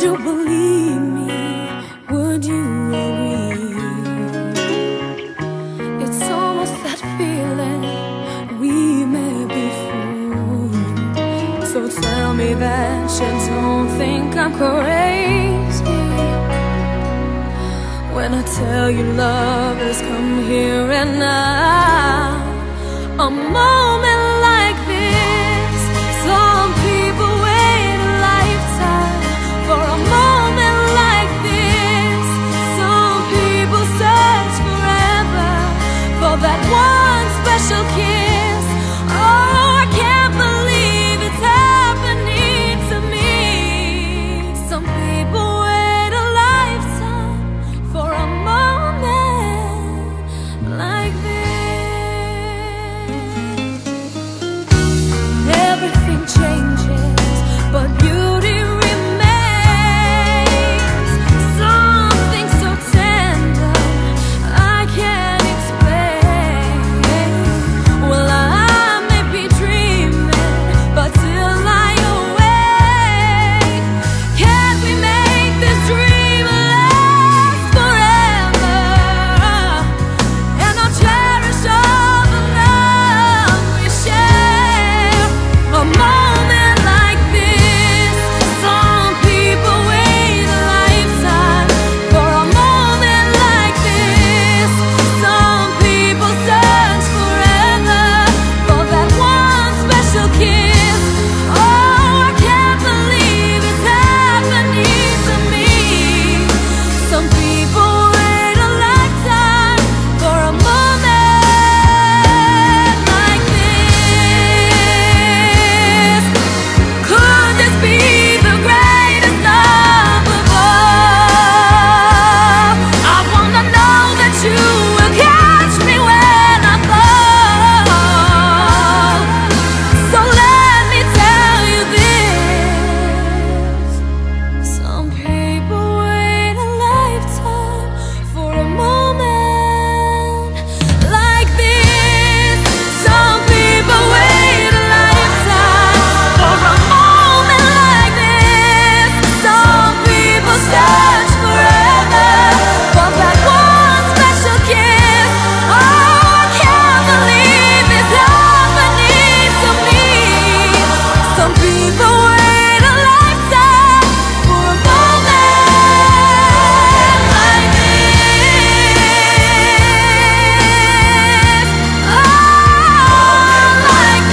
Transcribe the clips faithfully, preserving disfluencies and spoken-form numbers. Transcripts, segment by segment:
you believe me? Would you agree? It's almost that feeling we may be fools. So tell me that you don't think I'm crazy when I tell you love has come here and now. A moment like this, some people wait a lifetime for a moment like this. Some people search forever for that one special kiss. Oh, I can't believe it's happening to me. Some people wait a lifetime for a moment like this. Everything changes, but beauty remains. Something so tender I can't explain. Well, I may be dreaming, but till I awake, can't we make this dream last forever? And I'll cherish all the love we share. A moment like this, some people wait a lifetime for a moment like this. Some people search forever for that one special kiss. Oh, I can't believe it's happening to me. Some people wait a lifetime for a moment like this. Could this be the greatest love of all? I wanna know that you will catch me when I fall. So let me tell you this. Some people wait a lifetime for a moment like this. Some people wait a lifetime for a moment like this. Some people search forever for that one special kiss. Oh, I can't believe it's happening to me. Some people wait a lifetime for a moment like this. Oh, like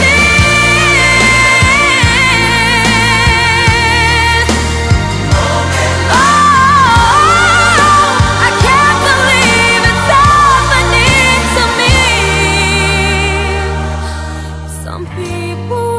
this. Oh, I can't believe it's happening to me. Some people